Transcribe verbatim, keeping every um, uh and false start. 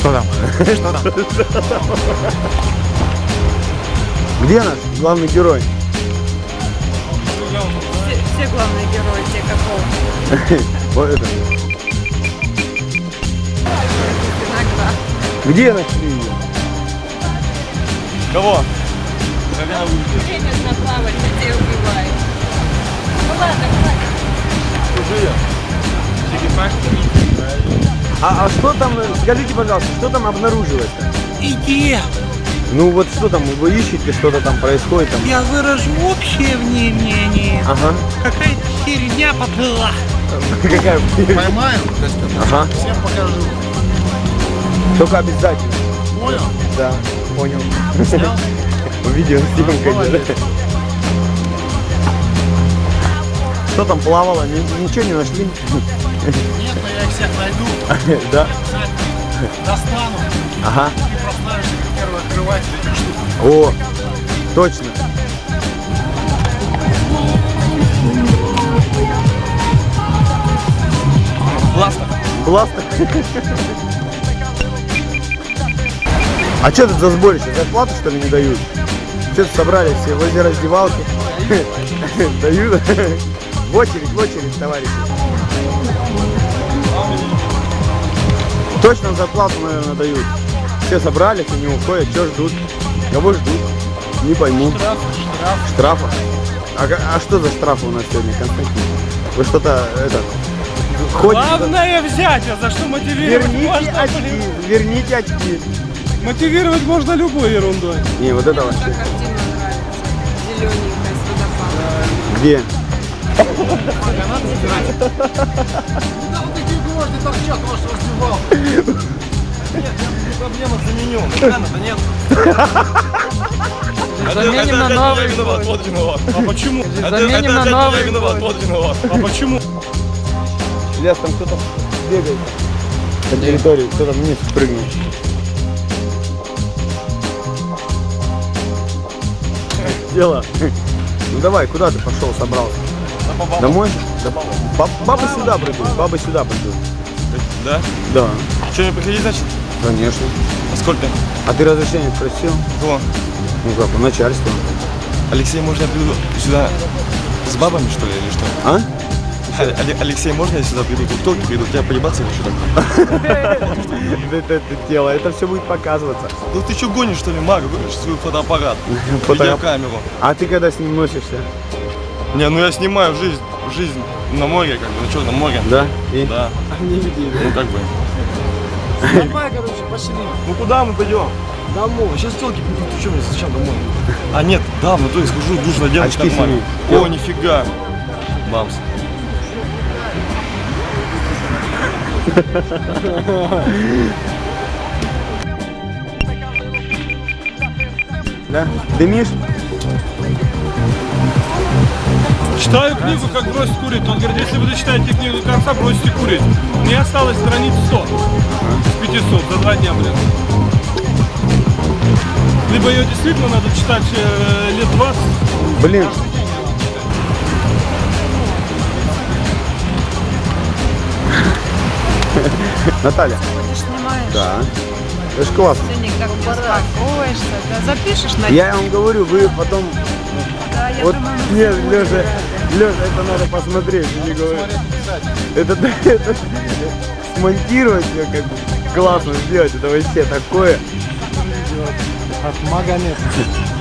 Что там? Что там? Где наш главный герой? Все, все главные герои, те какого. Вот это. Иногда. Где нашли ее? Кого? Время заплавать, людей убивает. Ну ладно, А, а что там, скажите, пожалуйста, что там обнаружилось-то? Иди, Ну вот что там, вы ищете, что-то там происходит там? я выражу общее мнение. Ага. Какая-то херня поплыла. Какая? Поймаем? Ага. Всем покажу. Только обязательно. Понял? Да, понял. Снял? Видео съемка. Молодец. Что там плавало? Ни- Ничего не нашли? Нет, но я их всех найду. Да? Достану. Ага. И прославишься как первый открыватель этих штук. О, точно. Классно. Классно. А что тут за сборище? Зарплату, что ли, не дают? Что-то собрались все возле раздевалки. Дают. В очередь, в очередь, товарищи. Точно зарплату, наверное, дают. Все собрались, они уходят. Что ждут? Кого ждут? Не пойму. Штраф, штраф. Штрафа? А, ка- а что за штрафы у нас сегодня, Константин? Вы что-то, это, ходите? Главное взять, а за что мотивировать Верните можно? очки, верните очки. Мотивировать можно любой ерундой. Не, вот это мне вообще. эта картина нравится. Зелененькая с водопадом. Где? Да вот такие гвозди торчат в вашу раздевалку. Нет, не проблема, заменю. Экрана-то нет. Заменим на новый гвоздь. Вот виноват. А почему? Заменим на новый виноват, гвоздь. вот виноват. А почему? Лес, там кто-то бегает по территории, кто-то вниз прыгнул. Дело. Ну давай, куда ты пошел, собрался? Домой? Да. Баб- Бабы сюда придут, бабы сюда придут. Да? Да, Что, не приходи, значит? конечно. А сколько? А ты разрешение спросил? Кого? Ну как, у начальства. Алексей, можно я приду сюда с бабами, что ли, или что? А? А- Але- Алексей, можно я сюда приду? Кто ты придут? Я поебаться хочу так. Это, это дело, это все будет показываться. Ну ты что гонишь, что ли, Мага? Выключи свой фотоаппарат, Фото- видеокамеру. А ты когда с ним носишься? Не, ну я снимаю жизнь, жизнь на море, как бы, на Черном море. Да? И? Да. Не видели. Ну как бы. Давай, короче, пошли. Ну куда мы пойдем? Домой. Сейчас телки придут, ты что мне зачем домой? А нет, да, ну то есть схожу, нужно делать Очки нормально. сними. О, нифига. Бамс. Да? Дымишь? Читаю книгу «Как бросить курить». Он говорит, если вы дочитаете книгу до конца, бросите курить. Мне осталось страниц сто с пятисот за два дня, блин. Либо ее действительно надо читать э, лет двадцать. Блин. Наталья. Ты снимаешь. Да. Это ж классно. Ты никак не успокоишься. Да, запишешь на... Я вам говорю, вы потом... Да, я Вот, думаю, мы нет, будем Леша, делать. Леша, это надо посмотреть, я не говорю. Это, это смонтировать все как бы классно сделать, это вообще такое. От Магомед.